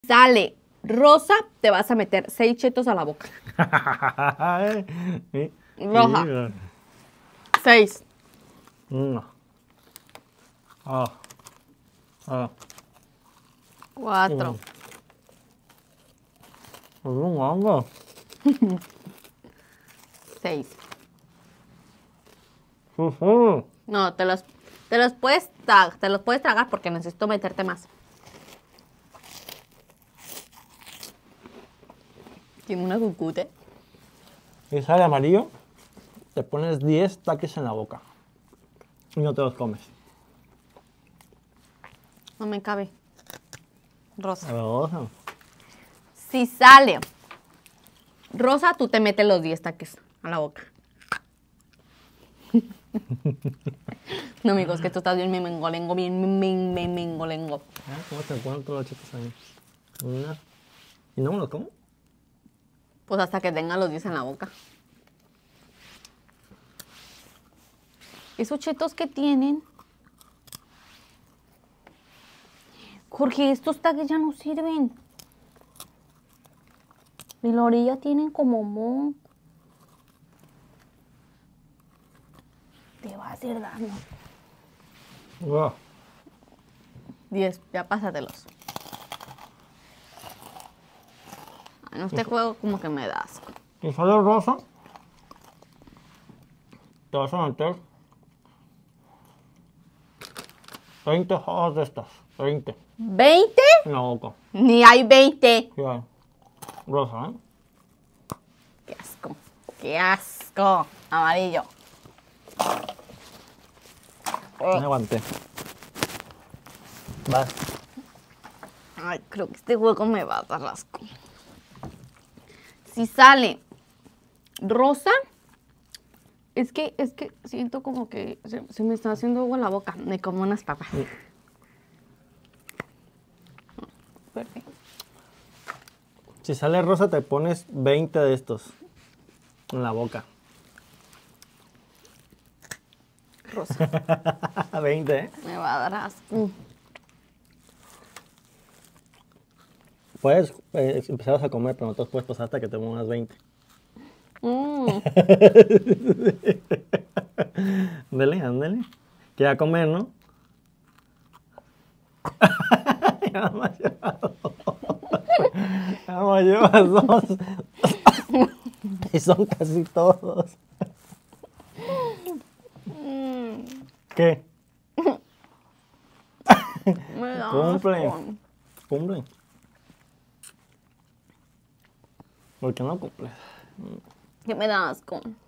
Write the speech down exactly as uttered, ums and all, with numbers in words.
Sale rosa, te vas a meter seis chetos a la boca. Roja. Seis. Uno. Ah. Ah. Cuatro. Un hongo. Seis. Ujú. No, te los, te los puedes tragar, te los puedes tragar porque necesito meterte más. Tiene una cucute. Y sale amarillo, te pones diez taques en la boca. Y no te los comes. No me cabe. Rosa. Rosa. Si sale rosa, tú te metes los diez taques a la boca. No, amigos, que tú estás bien mengolengo, bien men- men- mengolengo. Ah, ¿cómo te ponen todos los chetos ahí? Una. ¿Y no me los como? Pues hasta que tenga los diez en la boca. Esos chetos que tienen. Jorge, estos taques ya no sirven. De la orilla tienen como mo. Te va a hacer daño. Wow. diez, ya pásatelos. En este juego como que me da asco. Y sale rosa, te vas a meter veinte hojas de estas. veinte. ¿veinte? En la boca. Ni hay veinte. Sí, hay. Rosa, ¿eh? Qué asco. Qué asco. Amarillo. Me aguanté. Vas. Ay, creo que este juego me va a dar asco. Si sale rosa, es que, es que siento como que se, se me está haciendo agua en la boca. Me como unas papas. Perfecto. Si sale rosa, te pones veinte de estos en la boca. Rosa. veinte, ¿eh? Me va a dar asco. Puedes eh, empezar a comer, pero no te los puedes pasar hasta que te unas veinte. Mm. Ándale, ándale. Que a comer, ¿no? Ya nomás llevas dos. Ya nomás llevas dos. Y son casi todos. Mm. ¿Qué? Me da Cumple. asco. Cumple. ¿Por qué no cumples? Que me da asco.